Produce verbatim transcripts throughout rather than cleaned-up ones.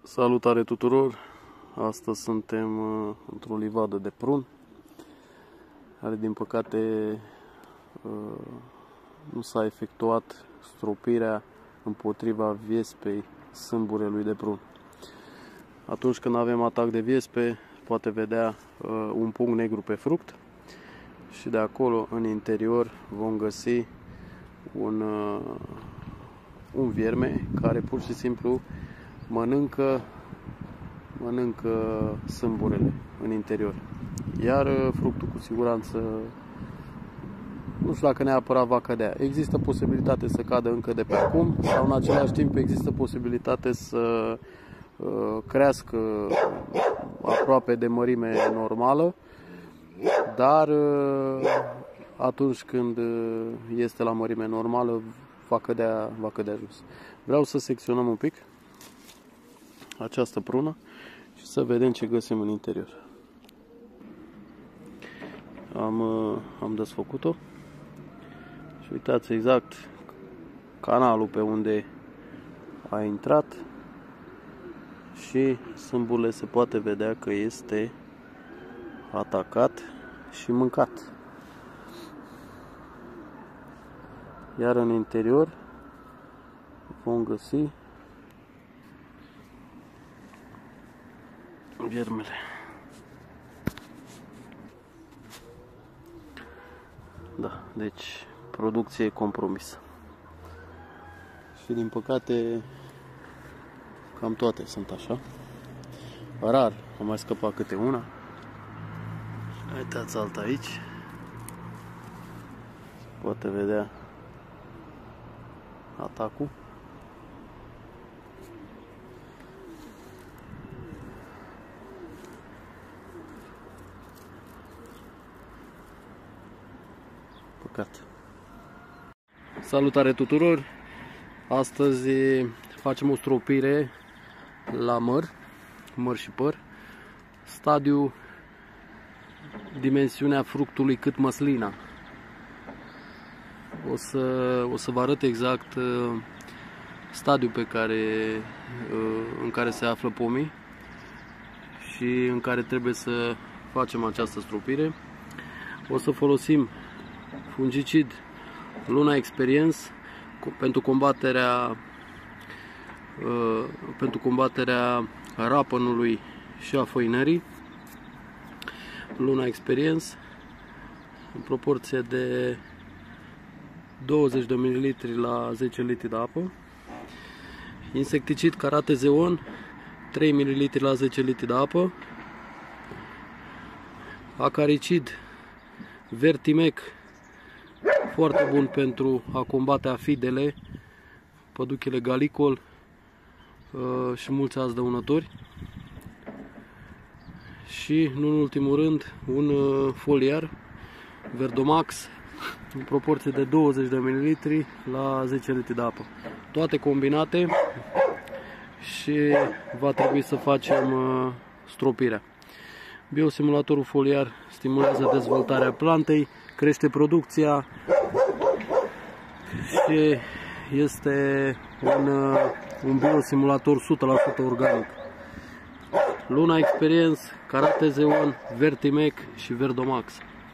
Salutare tuturor! Astăzi suntem uh, într-o livadă de prun, care din păcate uh, nu s-a efectuat stropirea împotriva viespei sâmburelui de prun. Atunci când avem atac de viespe, poate vedea uh, un punct negru pe fruct și de acolo în interior vom găsi un, uh, un vierme care pur și simplu mănâncă, mănâncă sâmburele în interior. Iar fructul cu siguranță, nu știu dacă neapărat va cădea. Există posibilitate să cadă încă de pe acum, sau în același timp există posibilitate să uh, crească aproape de mărime normală, dar uh, atunci când este la mărime normală va cădea, va cădea jos. Vreau să secționăm un pic această prună și să vedem ce găsim în interior. Am, am desfăcut-o și uitați exact canalul pe unde a intrat și sâmburele se poate vedea că este atacat și mâncat. Iar în interior vom găsi viermele. Da, deci producție compromisă. Și din păcate cam toate sunt așa. Rar am mai scăpat câte una. Uitați alta aici. Poate vedea atacul. Păcat. Salutare tuturor! Astăzi facem o stropire la măr, măr și păr. Stadiu, dimensiunea fructului cât măslina. O să, o să vă arăt exact stadiul pe care, în care se află pomii și în care trebuie să facem această stropire. O să folosim fungicid Luna Experience pentru combaterea uh, pentru combaterea rapănului și a făinării. Luna Experience în proporție de douăzeci de mililitri la zece litri de apă. Insecticid Caratezeon trei mililitri la zece litri de apă. Acaricid Vertimec, foarte bun pentru a combate afidele, păduchile galicol uh, și mulți alți dăunători. Și, nu în ultimul rând, un uh, foliar Verdomax în proporție de douăzeci de mililitri la zece litri de apă. Toate combinate și va trebui să facem uh, stropirea. Biosimulatorul foliar stimulează dezvoltarea plantei, crește producția și este un, un biosimulator o sută la sută organic. Luna Experience, Caratezeon, Vertimec și Verdomax.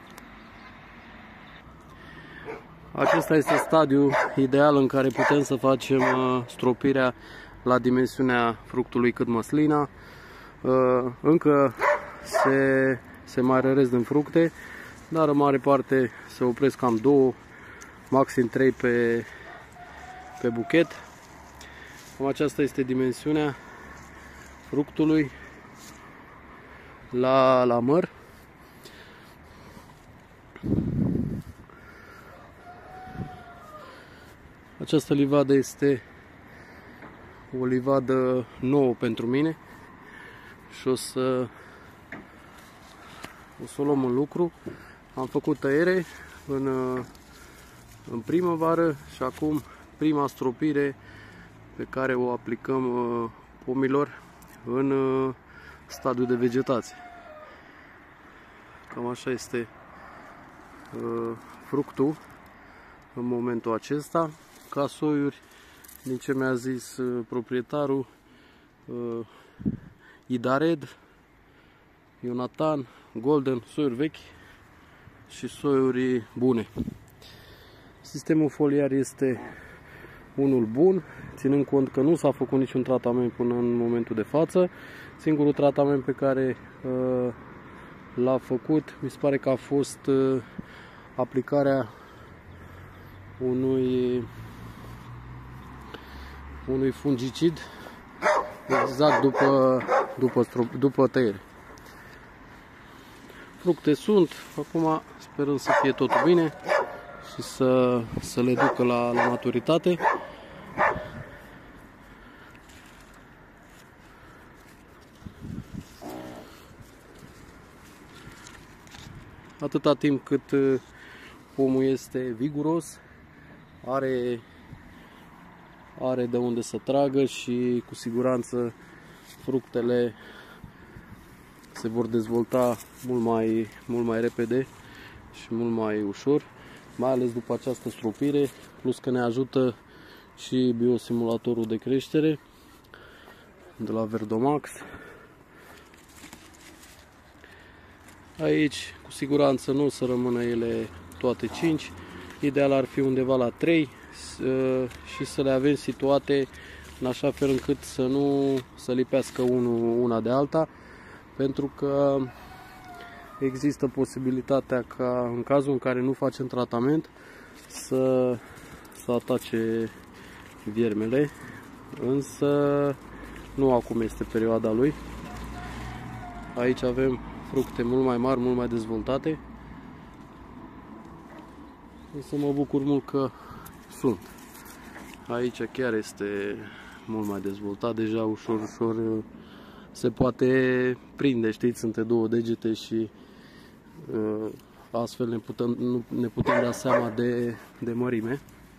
Acesta este stadiul ideal în care putem să facem stropirea la dimensiunea fructului cât măslina. Încă se, se mai răresc din fructe, dar în mare parte se opresc cam două, maxim trei pe, pe buchet. Cam aceasta este dimensiunea fructului la, la măr. Această livadă este o livadă nouă pentru mine și o să o să o luăm în lucru. Am făcut tăiere în, în primăvară și acum prima stropire pe care o aplicăm pomilor în stadiul de vegetație. Cam așa este fructul în momentul acesta. Ca soiuri, din ce mi-a zis proprietarul, uh, Idared, Ionatan, Golden, soiuri vechi și soiuri bune. Sistemul foliar este unul bun, ținând cont că nu s-a făcut niciun tratament până în momentul de față. Singurul tratament pe care uh, l-a făcut, mi se pare că a fost uh, aplicarea unui, unui fungicid exact după, după, după tăiere. Fructe sunt, acum sperăm să fie totul bine și să, să le ducă la, la maturitate. Atâta timp cât pomul este viguros, are, are de unde să tragă și cu siguranță fructele se vor dezvolta mult mai, mult mai repede și mult mai ușor, mai ales după această stropire, plus că ne ajută și biosimulatorul de creștere de la Verdomax. Aici cu siguranță nu o să rămână ele toate cinci, ideal ar fi undeva la trei și să le avem situate în așa fel încât să nu să lipească unul una de alta, pentru că există posibilitatea ca în cazul în care nu facem tratament să, să atace viermele, însă nu acum este perioada lui. Aici avem fructe mult mai mari, mult mai dezvoltate, însă mă bucur mult că sunt. Aici chiar este mult mai dezvoltat, deja ușor, ușor se poate prinde, știți, între două degete și uh, astfel ne putem, nu, ne putem da seama de, de mărime.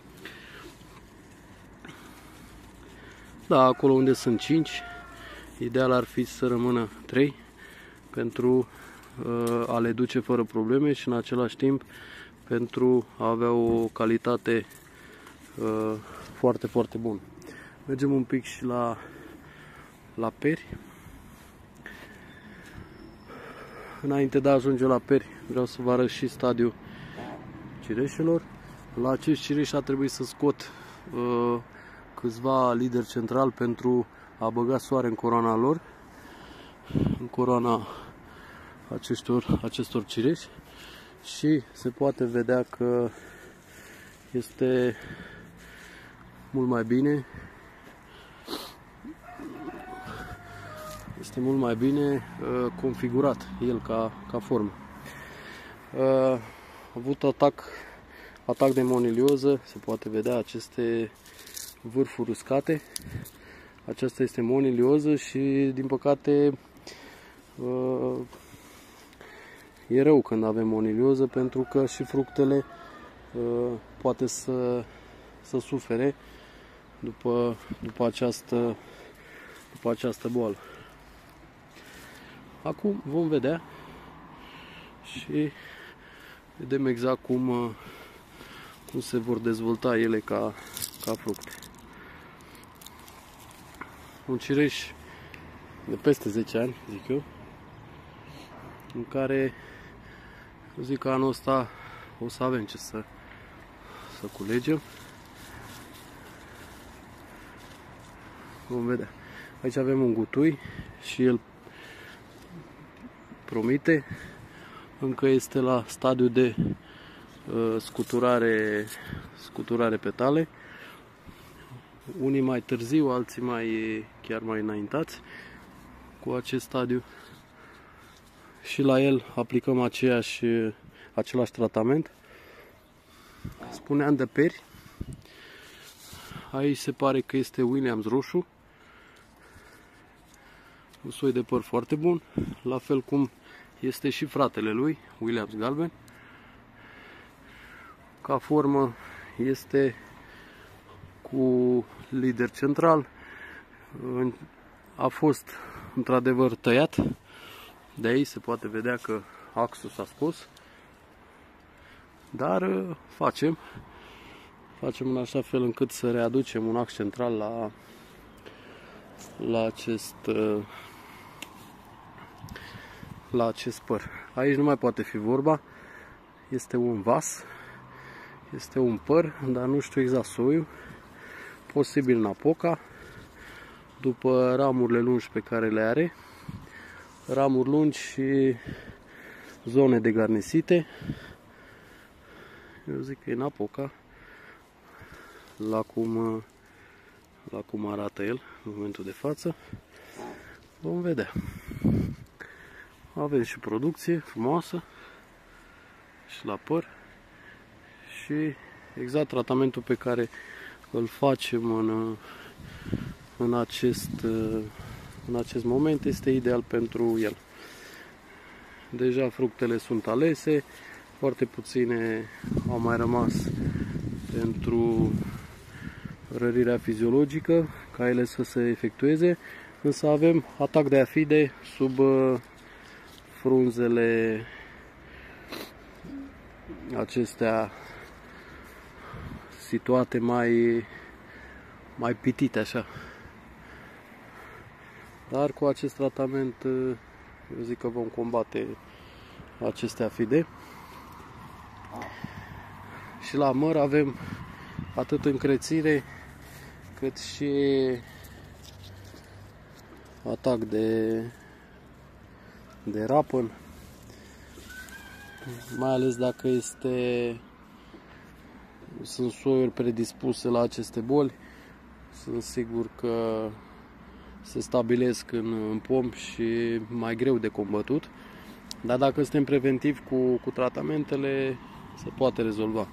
Da, acolo unde sunt cinci, ideal ar fi să rămână trei pentru uh, a le duce fără probleme și în același timp pentru a avea o calitate uh, foarte, foarte bună. Mergem un pic și la, la peri. Înainte de a ajunge la peri, vreau să vă arăt și stadiul cireșelor. La acest cireș a trebuit să scot uh, câțiva lideri central pentru a băga soare în coroana lor, în coroana acestor, acestor cireși, și se poate vedea că este mult mai bine. Este mult mai bine uh, configurat el ca, ca formă. Uh, a avut atac, atac de monilioză, se poate vedea aceste vârfuri uscate. Aceasta este monilioză și din păcate uh, e rău când avem monilioză, pentru că și fructele uh, poate să, să sufere după, după, această, după această boală. Acum vom vedea și vedem exact cum, cum se vor dezvolta ele ca, ca fructe. Un cireș de peste zece ani, zic eu, în care zic că anul ăsta o să avem ce să, să culegem. Vom vedea. Aici avem un gutui și el promite. Încă este la stadiu de uh, scuturare, scuturare petale. Unii mai târziu, alții mai, chiar mai înaintați cu acest stadiu. Și la el aplicăm aceeași, același tratament. Spuneam de peri. Aici se pare că este Williams roșu. Un soi de păr foarte bun. La fel cum este și fratele lui, Williams galben. Ca formă este cu lider central. A fost într-adevăr tăiat. De aici se poate vedea că axul s-a scos. Dar facem. Facem în așa fel încât să readucem un ax central la, la acest la acest păr. Aici nu mai poate fi vorba, este un vas, este un păr, dar nu știu exact soiul, posibil napoca, după ramurile lungi pe care le are, ramuri lungi și zone de garnisite. Eu zic că e napoca, la cum, la cum arată el în momentul de față. Vom vedea. Avem și producție frumoasă și la păr și exact tratamentul pe care îl facem în, în, acest, în acest moment este ideal pentru el. Deja fructele sunt alese, foarte puține au mai rămas pentru rărirea fiziologică ca ele să se efectueze, însă avem atac de afide sub frunzele acestea situate mai, mai pitite așa. Dar cu acest tratament eu zic că vom combate aceste afide. Și la măr avem atât încrețire cât și atac de, de rapăn, mai ales dacă este, sunt soiuri predispuse la aceste boli. Sunt sigur că se stabilesc în, în pom și mai greu de combătut, dar dacă suntem preventivi cu, cu tratamentele, se poate rezolva.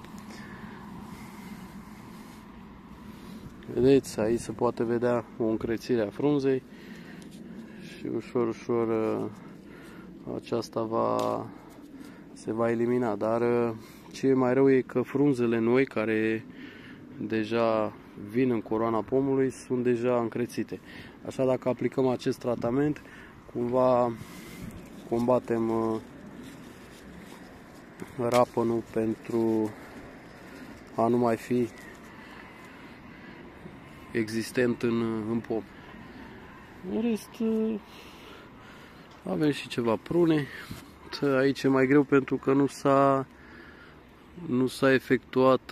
Vedeți, aici se poate vedea o încrețire a frunzei și ușor, ușor aceasta va, se va elimina. Dar ce e mai rău e că frunzele noi, care deja vin în coroana pomului, sunt deja încrețite. Așa, dacă aplicăm acest tratament, cumva combatem rapănul pentru a nu mai fi existent în, în pom. În rest, avem și ceva prune. Aici e mai greu pentru că nu s-a nu s-a efectuat,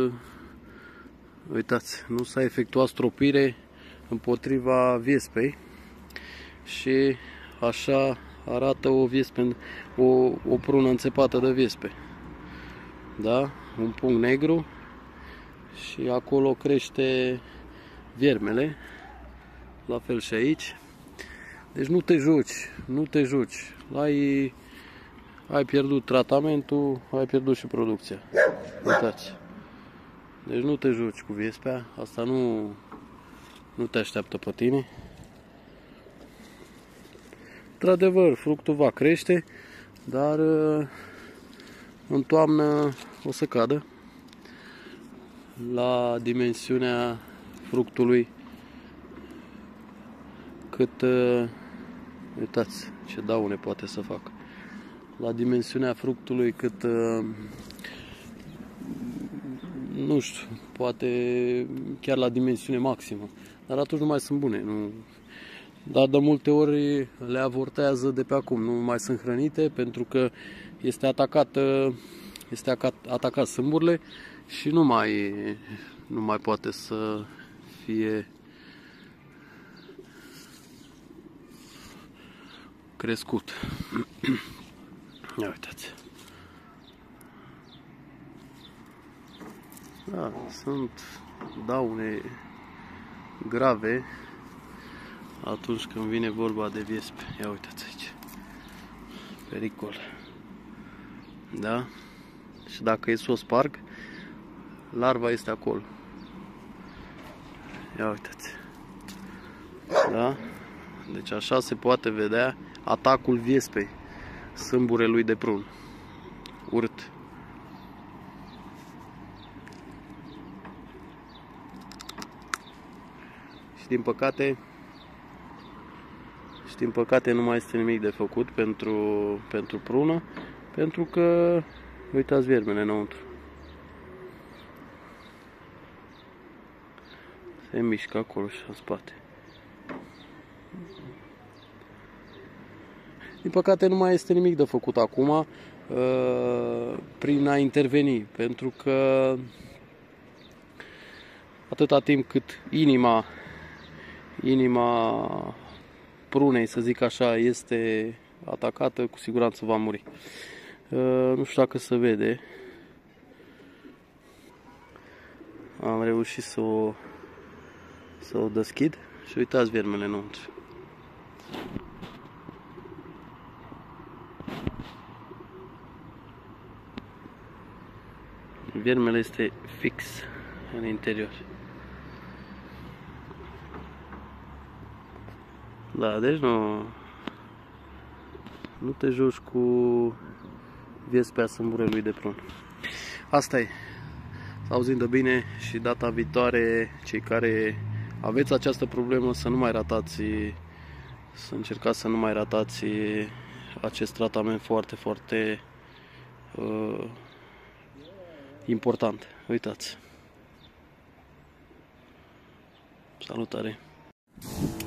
uitați, nu s-a efectuat stropire împotriva viespei și așa arată o viespe, o, o prună înțepată de viespe. Da? Un punct negru și acolo crește viermele, la fel și aici. Deci nu te juci, nu te juci. Ai, ai pierdut tratamentul, ai pierdut și producția. Uitați. Deci nu te juci cu viespea, asta nu, nu te așteaptă pe tine. Într-adevăr, fructul va crește, dar în toamnă o să cadă la dimensiunea fructului cât, uitați ce daune poate să facă, la dimensiunea fructului cât, nu știu, poate chiar la dimensiune maximă, dar atunci nu mai sunt bune, nu. Dar de multe ori le avortează de pe acum, nu mai sunt hrănite pentru că este atacată, este atacat sâmburile și nu mai, nu mai poate să fie crescut. Ia uitați. Da, sunt daune grave atunci când vine vorba de viespe. Ia uitați aici. Pericol. Da? Și dacă e să o sparg, larva este acolo. Ia uitați. Da? Deci așa se poate vedea atacul viespei sâmburelui de prun. Urât. Și din păcate Și din păcate nu mai este nimic de făcut pentru, pentru prună, pentru că, uitați viermele înăuntru. Se mișcă acolo și în spate. Din păcate nu mai este nimic de făcut acum prin a interveni, pentru că atâta timp cât inima, inima prunei, să zic așa, este atacată, cu siguranță va muri. Nu știu dacă se vede. Am reușit să o, să o deschid și uitați viermele înăuntru. Viermele este fix în interior. Da, deci nu, nu te joci cu viespea sâmburelui de prun. Asta e. Să auzim de bine și data viitoare, cei care aveți această problemă, să nu mai ratați, să încercați să nu mai ratați acest tratament foarte, foarte uh, important. Uitați. Salutare!